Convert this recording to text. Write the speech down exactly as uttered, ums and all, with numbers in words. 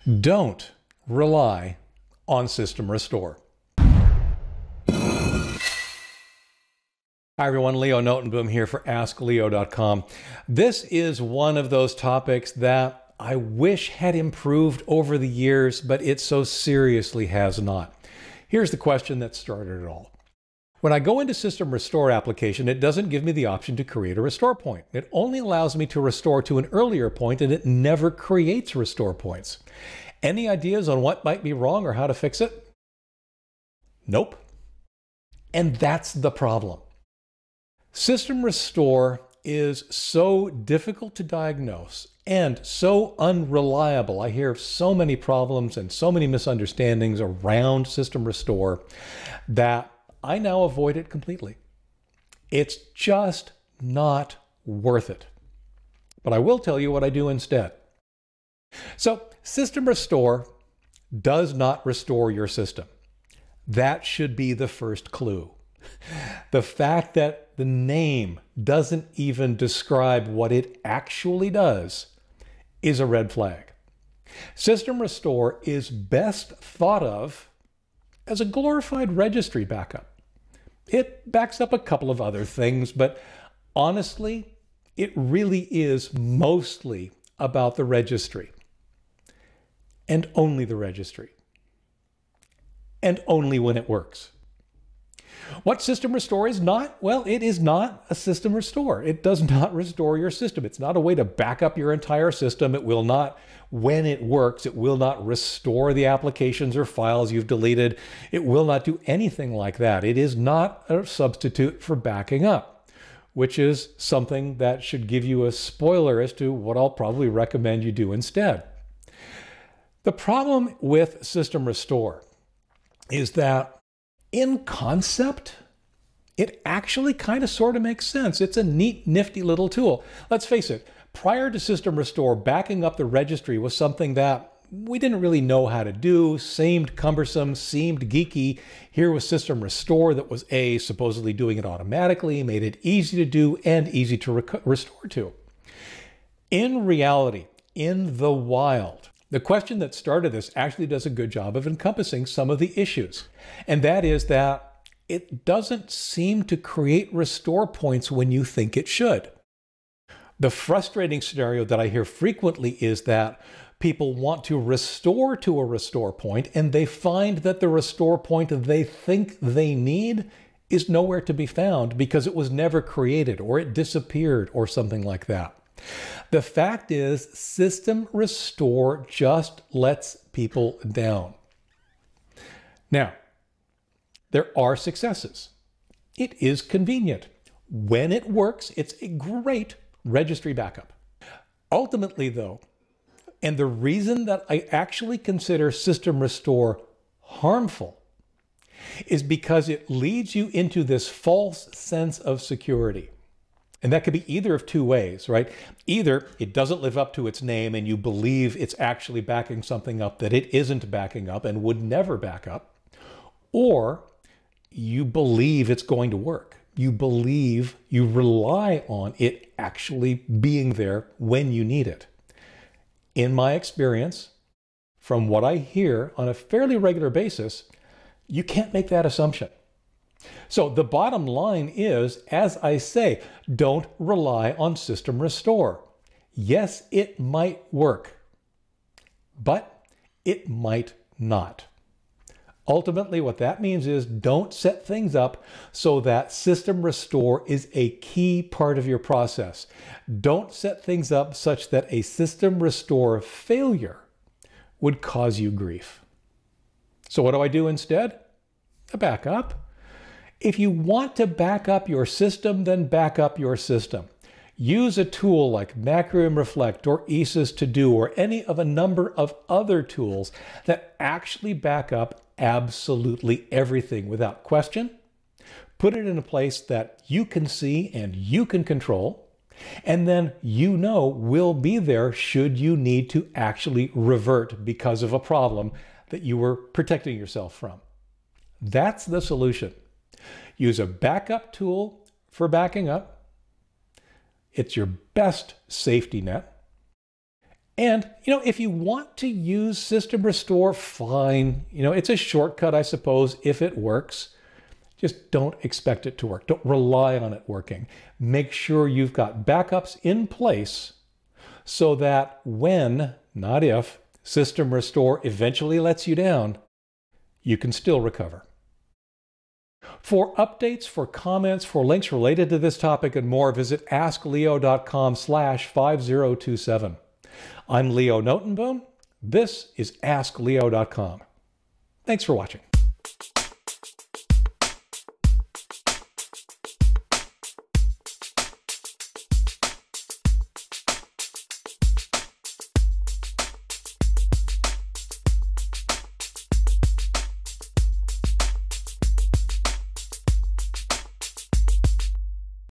Don't rely on system restore. Hi everyone, Leo Notenboom here for ask leo dot com. This is one of those topics that I wish had improved over the years, but it so seriously has not. Here's the question that started it all. When I go into System Restore application, it doesn't give me the option to create a restore point. It only allows me to restore to an earlier point, and it never creates restore points. Any ideas on what might be wrong or how to fix it? Nope. And that's the problem. System Restore is so difficult to diagnose and so unreliable. I hear so many problems and so many misunderstandings around System Restore that I now avoid it completely. It's just not worth it. But I will tell you what I do instead. So, System Restore does not restore your system. That should be the first clue. The fact that the name doesn't even describe what it actually does is a red flag. System Restore is best thought of as a glorified registry backup. It backs up a couple of other things, but honestly, it really is mostly about the registry. And only the registry. And only when it works. What System Restore is not? Well, it is not a System Restore. It does not restore your system. It's not a way to back up your entire system. It will not, when it works, it will not restore the applications or files you've deleted. It will not do anything like that. It is not a substitute for backing up, which is something that should give you a spoiler as to what I'll probably recommend you do instead. The problem with System Restore is that in concept, it actually kind of sort of makes sense. It's a neat, nifty little tool. Let's face it, prior to System Restore, backing up the registry was something that we didn't really know how to do, seemed cumbersome, seemed geeky. Here was System Restore that was A, supposedly doing it automatically, made it easy to do and easy to re restore to. In reality, in the wild, the question that started this actually does a good job of encompassing some of the issues. And that is that it doesn't seem to create restore points when you think it should. The frustrating scenario that I hear frequently is that people want to restore to a restore point and they find that the restore point they think they need is nowhere to be found because it was never created or it disappeared or something like that. The fact is, System Restore just lets people down. Now, there are successes. It is convenient. When it works, it's a great registry backup. Ultimately, though, and the reason that I actually consider System Restore harmful is because it leads you into this false sense of security. And that could be either of two ways, right? Either it doesn't live up to its name and you believe it's actually backing something up that it isn't backing up and would never back up, or you believe it's going to work. You believe, you rely on it actually being there when you need it. In my experience, from what I hear on a fairly regular basis, you can't make that assumption. So the bottom line is, as I say, don't rely on System Restore. Yes, it might work, but it might not. Ultimately, what that means is don't set things up so that System Restore is a key part of your process. Don't set things up such that a System Restore failure would cause you grief. So what do I do instead? A backup. If you want to back up your system, then back up your system. Use a tool like Macrium Reflect or E S Y S To Do or any of a number of other tools that actually back up absolutely everything without question. Put it in a place that you can see and you can control, and then you know will be there should you need to actually revert because of a problem that you were protecting yourself from. That's the solution. Use a backup tool for backing up. It's your best safety net. And, you know, if you want to use System Restore, fine. You know, it's a shortcut, I suppose, if it works. Just don't expect it to work. Don't rely on it working. Make sure you've got backups in place so that when, not if, System Restore eventually lets you down, you can still recover. For updates, for comments, for links related to this topic and more, visit askleo.com slash 5027. I'm Leo Notenboom. This is ask leo dot com. Thanks for watching.